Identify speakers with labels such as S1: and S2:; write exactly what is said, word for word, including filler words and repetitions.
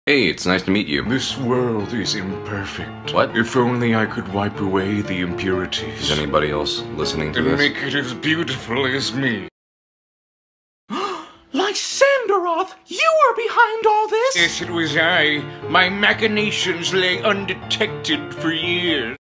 S1: Hey, it's nice to meet you.
S2: This world is imperfect.
S1: What?
S2: If only I could wipe away the impurities.
S1: Is anybody else listening to
S2: and
S1: this?
S2: make it as beautiful as me.
S3: Lysandaroth, you were behind all this?
S2: Yes, it was I. My machinations lay undetected for years.